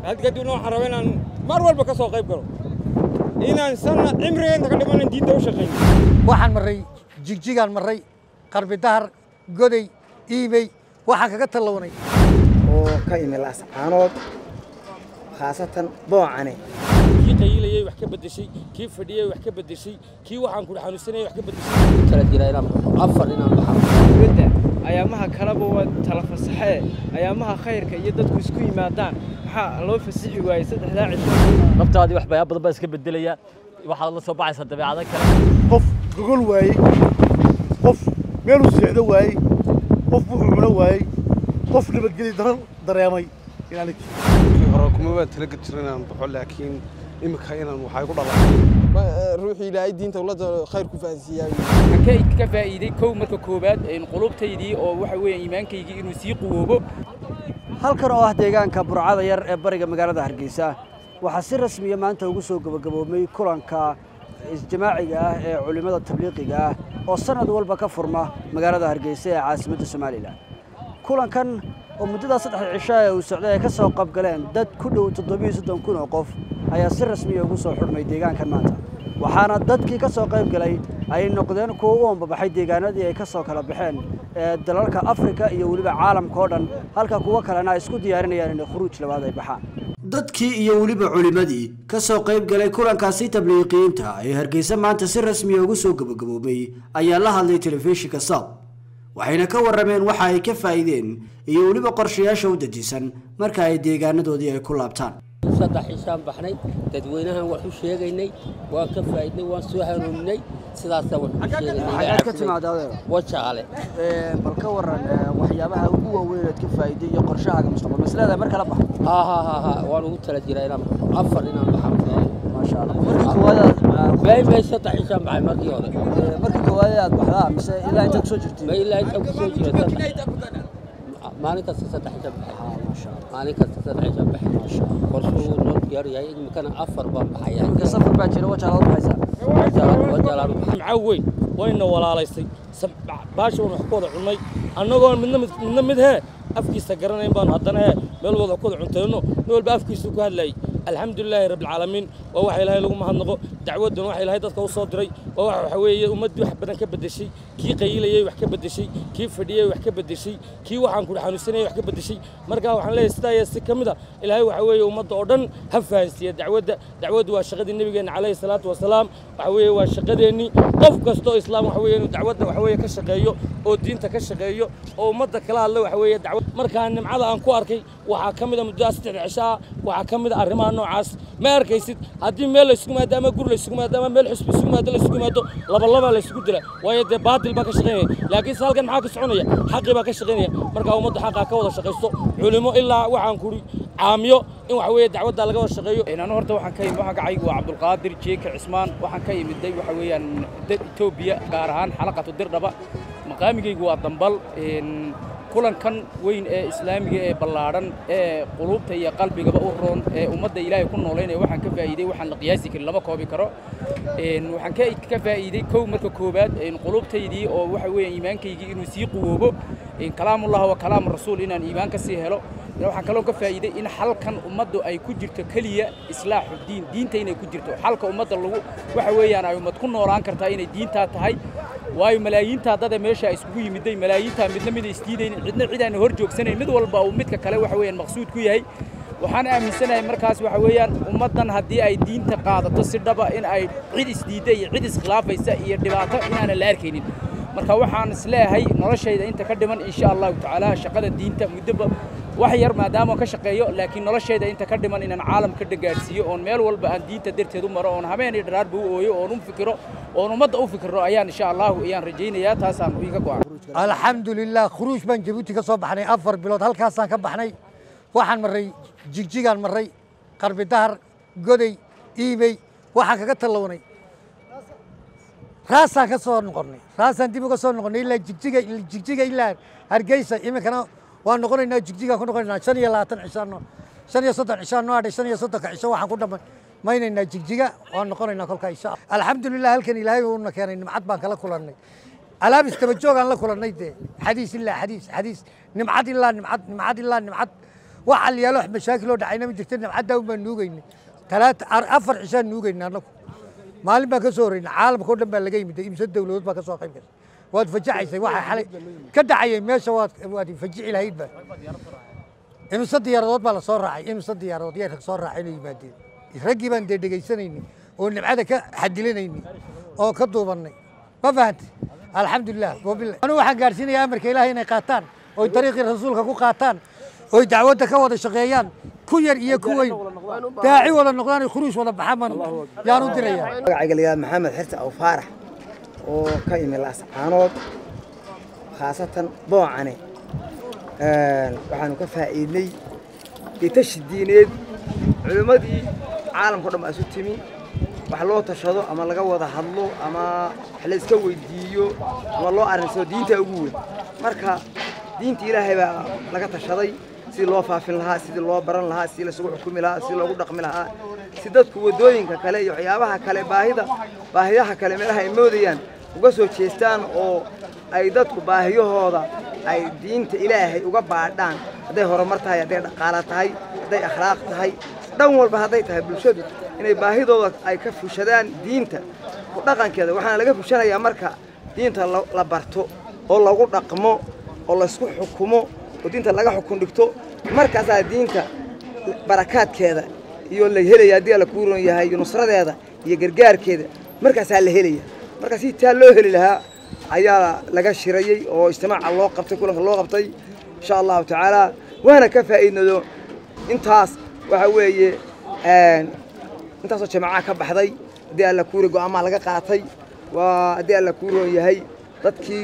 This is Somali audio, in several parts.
هاد قدونا حربنا مروة بكسو قيب قالوا إن إنسان عمره إنت كده من دين دوشة قيم waxaan maray jigjigaan maray qarbi dahar goday iibay waxaan kaga talawnay oo ka imil ascaanood khaasatan boocane kii qayilayay wax ka bedeshay kii fadhiyay wax ka bedeshay kii waxaan ku xanuunsanay wax ka bedeshay kala jirayna afar inaan baxo dawladda ayaamaha kalaba waa tala fasaxee ayaamaha khayrka iyo dadku isku yimaadaan waxa loo fasixi waayay saddexda cisho naftaadii wax badan badan iska bedelaya waxa la soo baxaysa dabeecado kale qof gogol waayay qof meel u seexdo waayay qof wuxuu cuno waayay qof nabadgeli dareemay inaanay hore kuma talaga jirnaan baxo laakiin imika inaan waxay ku dhalay ruuxii ilaahay diinta dawladda khayr ku faahfaahiyay hakay ka faa'iiday kow marka koobaad in qulubtaydii oo waxa weeyaan iimaankaygii inuu sii quwoobo halkan oo ah deegaanka burcada yar ee bariga magaalada Hargeysa waxa si rasmi ah maanta ugu soo gabagaboobay kulanka isjimaaciga ah ee culimada tabliiqiga ah oo sanad walba ka furma magaalada Hargeysa ee caasimadda Soomaaliland kulankan oo muddada 3 cisho ah uu socday ka soo qayb galeen dad ku dhow 730 oo qof ayaa si rasmi ah ugu soo xurmay deegaankan maanta waxaana dadkii ka soo qayb galay ay noqdeen kuwa u ambabaxay deegaanadii ay ka soo kala baxeen dalalka Afrika iyo waliba caalamka oo dhan halka kuwa kalena isku diyaarinayaan in khuruuj labaad ay baxaan dadkii iyo waliba culimadii ka soo qayb galay kulankaasi tabliiqiinta ee Hargeysa maanta si rasmi ah ugu soo gabagaboobay ayaa la hadlay telefishinka Saab waxayna ka warameen waxa ay ka faa'iideen iyo waliba qorshayaasha u dejisan marka ay deegaanadoodii ay ku laabtaan saddex xiisaan baxnay dadweynahan wax u sheegaynay waa ka faa'iidnay waan soo hanuuninay sidaas wax u sheegaynay ka timaadada wajaale bal ka waran waxyaabaha ugu waaweyn ee ka faa'iiday iyo qorshahaaga mustaqbalka maslada marka la baxo ha waan ugu tala jiray inaan afar inaan baxo ma sha Allah marka koowaad bay saddex xiisaan baxay marka koowaad aad baxdaa mise ilaa inta soo jirtay ma ilaa inta soo jirtay maalin kasta saddex xiisaan baxay ma sha Allah maalin kasta saddex xiisaan baxay ma sha Allah qorshuu noo diyaar yahay in kana afar baan baxaya ka safar baa jira wajaale baxaysa wajaale معوي وين ولا ليستي باش ونحكوه عمي أنا قال من مده أفكيس تقرنا يبان هذانا مال وضع كود عنتينه نقول بأفكيس وكهاللي الحمد لله رب العالمين ووحي لهاي لقوم هالنقو دعوة وحي لهاي تذكر صدري وحوي ومد وحبنا كبد الشيء كي قيلة وحكي بد الشيء كي فدية وحكي بد الشيء كي وحن كل حنوسنا وحكي بد الشيء مرجع وحن لا يستاي السكمدة الهاي وحوي ومد أردن هفاستي دعوة وشقد النبي عليه الصلاة والسلام وحوي وشقد إني قف كستو إسلام وحوي دعوة وحوي كشقيو أو دين تكشقيو أو مد كلا الله وحوي دعوة مركا إن معذا أنكو أركي وحكمد مدرسة العشاء وحكمد الرمان نوعاس ما أركيسيد هذه ميل يسكم هذا ما قول يسكم هذا ما ميل حسب يسكم هذا يسكم هذا لبلا لا يسكم دله ويد باطل بكشغيني لكن سالكن معاك سعونية حقي بكشغيني مركا ومد حقا كوضا شقيستو علماء إلا وحن كوري عاميو إن وحوي دعوة ده لقوا شقيو إن أنا هرت وحن كيم وحن عيق وعبد القادر جيك عثمان وحن كيم الدي وحوي أن توبيا قارهان حلقة الدردبة مقامي جوا الدنبل إن كلن كان وين إسلامي بلارن قلوبته يا قلبي جب أورون ومد إلهي كنا نولين وحن كفايدة وحن لقياسي كل ما كوبي كرا إن وحن كفايدة كوم مركوبات إن قلوبته دي أو وحوي إيمان كيجي إنه سيق ووبه إن كلام الله وكلام الرسول إن إيمان كسيهلو وحن كلام كفايدة إن حل كان أمده أي كجرت كلية إصلاح الدين دين تين كجرته حلقة أمده اللي وحوي أنا يوم تكون نوران كرتين الدين تاعي واي ملايين تادة ماشى اسبوعي مدي ملايين تا مدنا من استيدين عندنا عيدان هرجوك سنة مد والبا ومدك كلا وحويان مقصود كويهاي وحنا من سنة مركز وحويان ومدن هدي أي دين تقاعد تصير دبا إن أي عيد استيدي عيد خلاف يسأي دبعته إن أنا لاركينين مركز وحنا سلاح هاي نرش إذا أنت كدمن إن شاء الله تعالى شقد الدين تمدب وحير ما دام كشقيو لكن نرش إذا أنت كدمن إن العالم كده جالسيو أون مال والبا الدين تدرت هذو مرة أون همين يدرار بو أون فكره أون مد أو فكره أيان إن شاء الله أيان رجينا يا تاسان ويجا قوان الحمد لله خروج من جيبوتي كصوب حني أفر بلاد هالكاسان كبحني وحن مري جيجان مري قرب دهر قدي إيبي وحن كتلوني راسا كسر نقرني راسا أنتي بكسر نقرني إلا جيجا إلا هرجيسة إما كنا ونقرني إن جيجا كنا قرنا شنيا لا تنعشانو شنيا صدق عشان نوادي شنيا صدق عشان وحن كنا ما يننا جيجا ونقرنا كل كيسة الحمد لله هلكن إلهي ونكان إن معد بان كلا كلنا ألابس تبجوج عن لا كلنا حديث الله حديث نمعد الله نمعد waxa la yaalo mashaakil oo dhacayna ma jirto nabcadda uma nuugayna talaata afar cishaan nuugayna anagu maalin baa ka soo horeyna caalamka oo dhan baa laga yimid imsa dawladood baa ka soo qayb gashay waad fajacaysay waxa xalay ka dhacayay meesha waad fajici lahayd baa imsa diyaaradood baa la soo raacay imsa diyaaradood yaa soo raacay inay yimaadeen raggii baan dedegaysanaynay oo nabcada ka xadilinayay oo ka duubanay ma fahantay alxamdulilah wabillahi anu waxaan gaarsiinayaa amarka ilaahay inay qaataan oo dariiqii rasuulka ku qaataan oo dacwadda ka wada shaqeeyaan ku yar iyo ku weyn daaci wada noqdaan khuruuj wada baxaman yaan u diraya magacayga la yiraahdo maxamed xirta aw faarax oo ka yimid laascaanood khaasatan boocane waxaanu ka faa'iidnay tashidiineed culimadii caalamka oo dhan isu timi wax loo tashado ama laga wada hadlo ama wax la iska weydiiyo ama loo arinsado diinta ugu weyn marka diinta ilaahay baa laga tashaday si loo faafin lahaa sidii loo baran lahaa si la isugu xukumi lahaa si loogu dhaqmi lahaa si dadku wadooyinka kale iyo waxyaabaha kale baahiyaha kale meelaha ay moodayaan uga soo jeestaan oo ay dadku baahiyahooda ay diinta ilaahay uga baadhaan hadday horumar tahay hadday dhaqaale tahay hadday akhlaaq tahay dhan walba hadday tahay bulshadu inay baahidooda ay ka fushadaan diinta ku dhaqankeeda waxaana laga fushanayaa marka diinta la barto oo lagu dhaqmo oo la isku xukumo oo diinta laga xukun dhigto markaasaa diinta barakaadkeeda iyo la helaya haddii la ku roon yahay nusradeeda iyo gargaarkeeda markaasaa la helaya marka si taa loo heli lahaa ayaa laga shirayay oo istimaaca loo qabtay kulanka loo qabtay insha allahu tacaala waana ka faa'iidnado intaas waxa weeye intaasoo jamaaca ka baxday haddii alla kuuri go'aamaa laga qaatay waa haddii alla ku roon yahay dadkii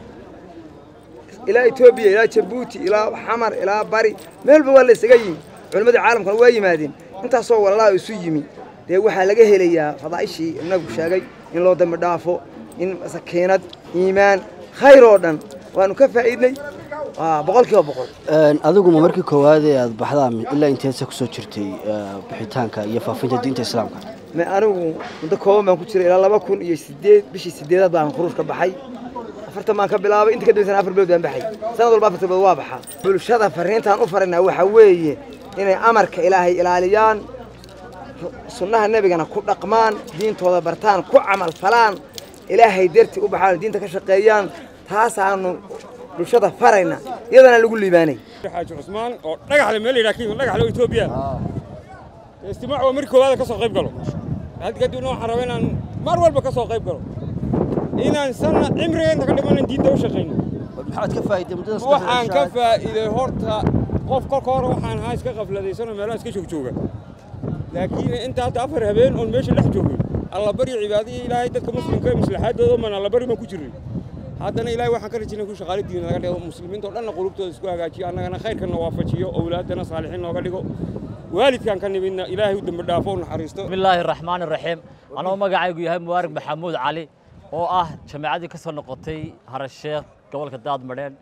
ilaa Itoobiya ilaa Djibouti ilaa Xamar ilaa Bari meelba waa la isaga yimi culimada caalamka waa yimaadeen intaasoo walaalaha isu yimi dee waxaa laga helayaa fadaa'ishii inagu sheegay in loo dambi dhaafo in sakiinad iimaan khayr oo dhan waanu ka faa'iidnay boqolkiiba boqol adigu ma markii koowaad ee aad baxdaan ilaa inteesa ku soo jirtay bixitaanka iyo faafinta diinta islaamka ma anigu muddo kooban baan ku jiray ilaa 2008 bishii 8 baan khuruuj ka baxay afartan baan ka bilaabay inta ka dambeysana 4 bilood baan baxay sanad walba 4 bilood waa baxaa bulshada fariintaan u farinaa waxa weeye inay amarka ilaahay ilaaliyaan sunnaha nabigana ku dhaqmaan diintooda bartaan ku camal falaan ilaahay dartii u baxaan diinta ka shaqeeyaan taasaanu bulshada farayna iyadana lagu liibaanay xaaji Cusmaan oo dhagax la meel ilaakiin dhagax la Itoobiya istimaac oo markii koowaad ka soo qayb galo hadii noo xaraweynaan mar walba ka soo qayb galo inaan sana cimrigeena ka dhiman diinta u shaqeyno maxaad ka faa'iiday muddadaas waxaan ka faa'iiday horta qof hore waxaan haa iska qafladaysan meelaha iska jooga laakiin inta hadda afar habeen oo meesha dhex joogay alla bari cibaadada ilaahay dadka muslimka maslaxadooda man alla bari ma ku jiray haddana ilaahay waxaan ka rajinaa ku shaqaale diin laga dhigo muslimiinta oo dhan qulubtooda isku hagaajiyo annagana khayrkana waafajiyo awlaadana saalixiin nooga dhigo waalidkan ka nimidna ilaahay u dambi dhaafo naxariisto bismillaahir rahmaanir rahiim anoo magacaygu yahay Mubarak Maxamuud Cali oo ah jamaacadii ka soo noqotay Harasheekh gobolka Daadmadeen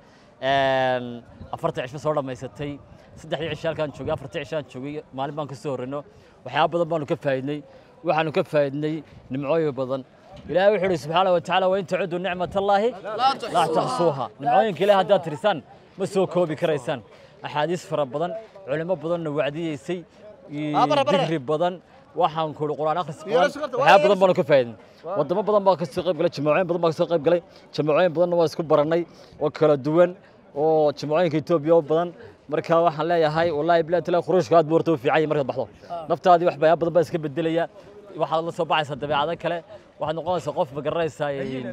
40 cisho soo dhameysatay 3 cisho halkaan joogay 4 cisho aan joogay maalin baan ka soo horreeno waxyaabo badan baan ka faa'iidnay waxaanu ka faa'iidnay nimcooyin badan ilaahay wuxuu yiri subhanahu wa ta'ala wa in ta'udu ni'matallahi la tahsuha nimcooyinka ilaahay haddaad tirisaan ma soo koobi karaysaan axaadiis fara badan culimo badanna wacdiyeysay digri badan waxaan ku quraan akhris waxyaabo badan baan ka faa'iidnay wadamo badan baa ka soo qayb galay jamacooyin badan baa ka soo qayb galay jamacooyin badanna waa isku baranay oo kala duwan oo jamacooyinka Itoobiya badan marka waxaan leeyahay wallahi billahi tala khuruushka aad boorto fiicay marka baxdo naftaadii wax badan baa iska bedelaya waxaad la soo baxaysaa dabeecado kale waxaad noqonaysaa qof ma garanaysaa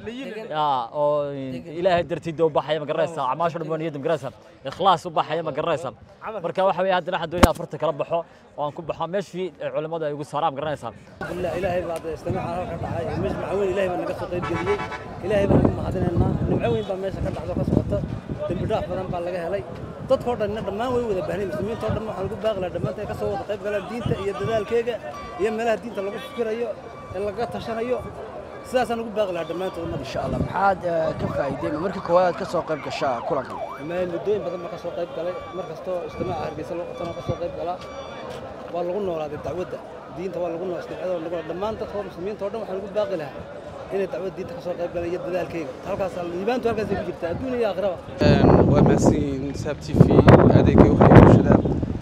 oo ilaahay dartiisa u baxaya ma garanaysaa acmaasha dhammaaniyada ma garanaysaa ikhlaas u baxaya ma garanaysaa marka waxa weeye haddana waxaan doonayaa afarta kala baxo oo aan ku baxo meeshii culimadu ay ugu saaraan ma garanaysaa ilaahay baa istimaaca halka dhacay meesh macawin ilaahay baa naga soo qayb galiyay ilaahay baa naga mahadinaynaa nimcooyin baa meesha ka dhacdo ka socota dambi dhaaf badan baa laga helay dadkoo dhan dhammaan way wada baahnay muslimiinta oo dhan waxaan ugu baaqlaa dhammaantood ay ka soo wada qayb galaan diinta iyo dadaalkeega iyo meelaha diinta lagu fikirayo ee laga tashanayo sidaasaan ugu baaqlaa dhammaantood insha Allah maxaad ka faa'iiday markii koowaad ka soo qayb gashaa kulankan muddooyin badan ma ka soo qayb galay mar kastoo istimaac Hargeysa loo qabtana ka soo qayb galaa waa lagu noolaaday dacwadda diinta waa lagu noolaaday dhammaan dadka muslimiinta oo dhan waxaan ugu baaqi lahaa inay dacwad diinta ka soo qayb galaan iyo dadaalkeega halkaas liibaantu halkaas ay ku jirtaa adduun iyo aakhiraba waa maasiin sabti fi adeegay waxay bulshada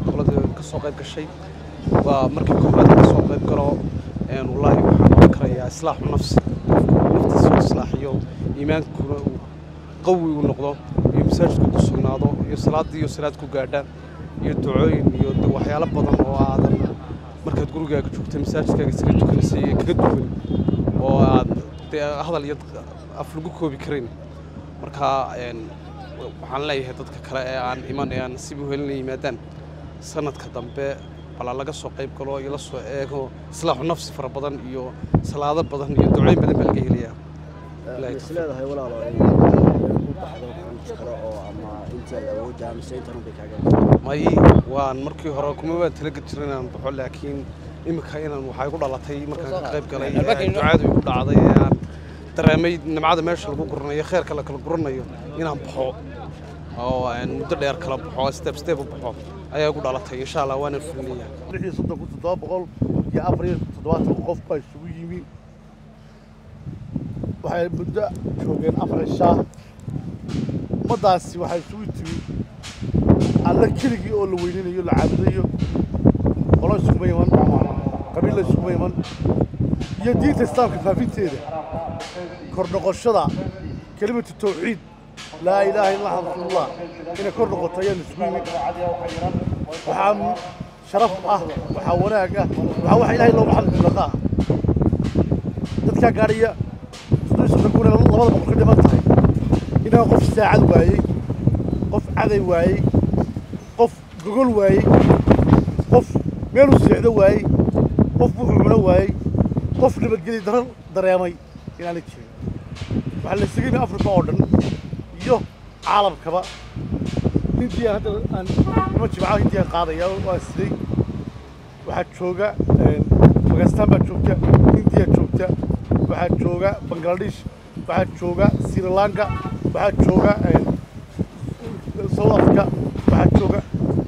gobolada ka soo qayb gashay waa markii koobaad ka soo qayb galo wallaahi waxaan oran karayaa islaaxu nafsi naftiisa islaaxiyo iimaankuna qawi uu noqdo iyo masaajidku ku sugnaado iyo salaad ku gaadhaan iyo ducooyin iyo waxyaalo badan oo aadan markaad gurigaaga joogto masaajidkaaga isaga tukanaysay kaga duwan oo aad hadal iyo af lagu koobi karin marka waxaan leeyahay dadka kale ee aan iman ee aan nasiib u helin yimaadaan sanadka dambe bala laga soo qayb galo iyo la soo eego islaaxu nafsi fara badan iyo salaado badan iyo ducooyin badan baa laga helayaa leedahay walaalo ku baxdo kale oo ama intii awoodda ama saytan bay kaaga may waan markii hore kuma waan talaga jirin aan baxo laakiin imika inaan waxay ku dhalatay markaan ka qayb galay ducadu igu dhacday aan dareemay nimcada meesha lagu guranayo khayrka la kala guranayo inaan baxo oo aan muddo dheer kala baxo step u baxo ayaa igu dhalatay insha Allah waan fulinayaa 700 iyo 470 qof baa isugu yimi waxay muddo joogeen 4 shaah madaasi waxay isugu timi alla keligii oo la weyninayo la caabudayo qolo isugu yiman qabiil isugu yiman iyo diinta islaamka faafinteeda kor noqoshada kelimada tawxiid laa ilaaha illa allah ina kor noqoto ayaan isugu yimi waxaa sharaf ah waxaa wanaag ah waxaa ilaahay loo maxalliqaa dadka gaariya labada boqol ka dhiman tahay inaa qof saacad waayey qof caday waayey qof gogol waayey qof meel u seexdo waayey qof wuxuu cuno waayey qof nabadgeli daran dareemay inaanay jirin waxaa la isaga yimi afrika oo dhan iyo caalamkaba hindiya hadda aan ima jimcaha hindiya qaadaya waa siday waxaa jooga Pakistan baa joogta hindiya joogta waxaa jooga Bangladesh waxaa jooga Sri Lanka waxaa jooga South Africa waxaa jooga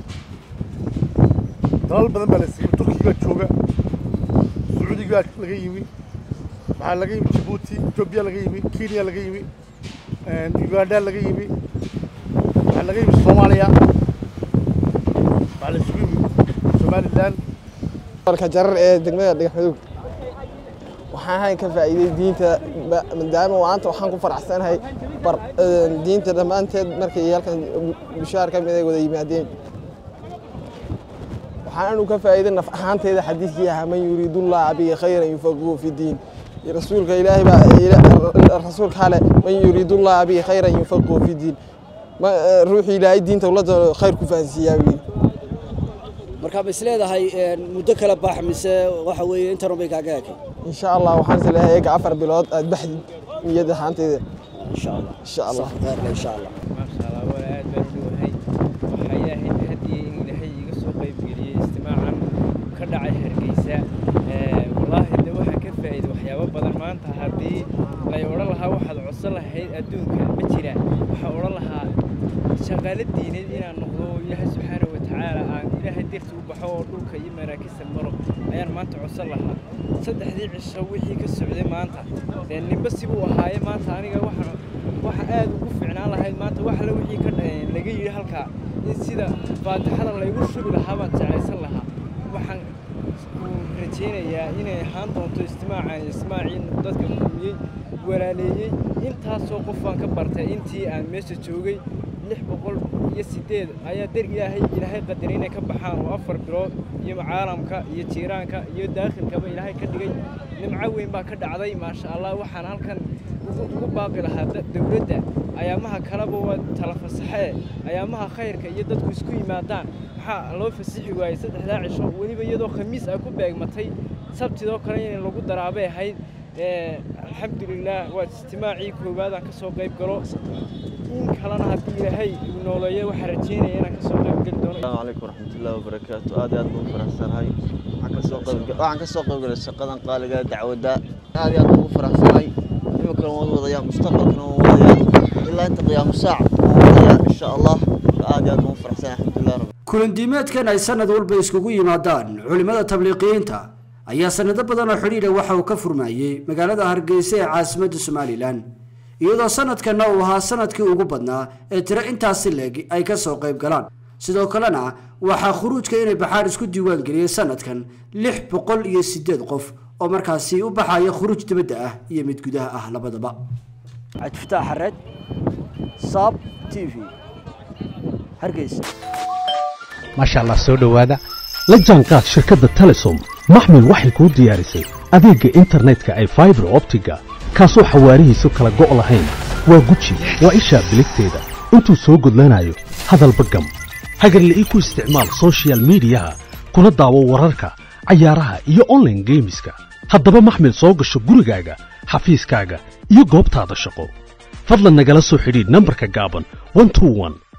dalal badan baa la siiyay Turkiga jooga Sacuudiga laga yimi waxaa laga yimi Djibouti Ethiopia laga yimi Kenya laga yimi Uganda laga yimi waxaa laga yimi Soomaaliya waxaa la isugu yimi Somaliland marka jarar ee degmada Dhagaxmudug waxaan hayn ka faa'iiday diinta maadaama waanta waxaan ku faraxsanahay diinta dhamaanteed markay halkan bishaar ka mid ay wada yimaadeen waxaan ka faa'iiday naf ahaanteeda xadiiskii ah man yuridullah bi khayran yufaqihu fi diin rasuulka ilaahi baa rasuulka hale man yuridullah bi khayran yufaqihu fi diin ruuxi ilaahi diinta wada khayr ku fahansiyaa marka bas leedahay muddo kala baax mise waxa weeye inta bay kaaga yaakay insha Allah waxaan isleeyahay eega 4 bilood aad baxdi niyada ahaanteeda insha Allah insha Allah insha Allah ma sha Allah wala aad baan u dhawahay waxa yahay hadii ilaahay iga soo qayb galiyay istimaacan ka dhacay Hargeysa wallahi de waxa ka faa'iido waxyaabo badan maanta hadii la oran lahaa waxaad codsan lahayd adduunka ma jiraan waxa oran lahaa shaqaale diineed inaan noqdo Ilaahay subhanahu wa ta'ala aan Ilaahay dirti u baxo dhulka iyo maraakista maro ayaan maanta codsan lahaa saddexdii cisho wixii ka socday maanta ninba sibuu ahaaye maanta aniga waxa aad ugu fiicnaan lahayd maanta waxa la wixii ka laga yiri halka in sida faatixada la igu shubi lahaa baan jeclaysan lahaa waxaan rajeynayaa inay ahaan doonto ismaaciin dadka kulmiyey walaaleeyey intaasoo qof baan ka bartay intii aan meesha joogay 608 ayaa dar ilaahay qadaray inay ka baxaan oo 4 bilood iyo caalamka iyo jiiraanka iyo daakhilkaba ilaahay ka dhigay nimco weyn baa ka dhacday ma sha Allah waxaan halkan ugu baaqi lahaa dawladda ayaamaha kalaba waa tala fasaxee ayaamaha khayrka iyo dadku isku yimaadaan waxa loo fasixi waayay saddexda cisho waliba iyadoo khamiis ay ku beegmatay sabtidoo kale in lagu daraabay ahayd alxamdulillah waa istimaaci koobaad aan ka soo qayb galo in kalena hadii ilaahay uu nooleeyo waxa rajeynaya inaan ka soo qayb gali doono Assalamu alaykum warahmatullahi wabarakatuh aad baan faraxsanahay waxaan ka soo qayb galay shaqadan qaaliga dacwada aad baan faraxsanahay imika wadaya mustaqbalkana wadaya ilaa inta qiyaam saac wadaya insha Allah aad baan faraxsanahay alxamdulillah kulan diimeedkan ay sanad walba iskugu yimaadaan culimada tabliiqiyiinta ayaa sanado badan oo xiriir waxa uu ka furmaayay magaalada Hargeysa ee caasimadda Somaliland iyadoo sanadkan uu ahaa sanadkii ugu badnaa ee tiro intaas leeg ay ka soo qayb galaan sidoo kalena waxaa khuruujka inay baxaan isku diiwaan geliyay sanadkan 608 qof oo markaasi u baxaya khuruuj dibadda ah iyo mid gudaha ah labadaba. Cabdifataax Xareed, Sab TV, Hargeysa. maasha Allah soo dhawaada la jaanqaad shirkadda Telesom maxmil waxay ku diyaarisay adeegga internetka ay fiber optiga kaasoo xawaarihiisu kala go' lahayn waa guji waa isha biligteeda intuu soo gudlanayo hadalba gam hagarle ii ku isticmaal social media kuna daawo wararka cayaaraha iyo online gameska haddaba maxmil soo gasho gurigaaga xafiiskaaga iyo goobtaada shaqo fadlan nagala soo xidhiidh nambarka gaaban 121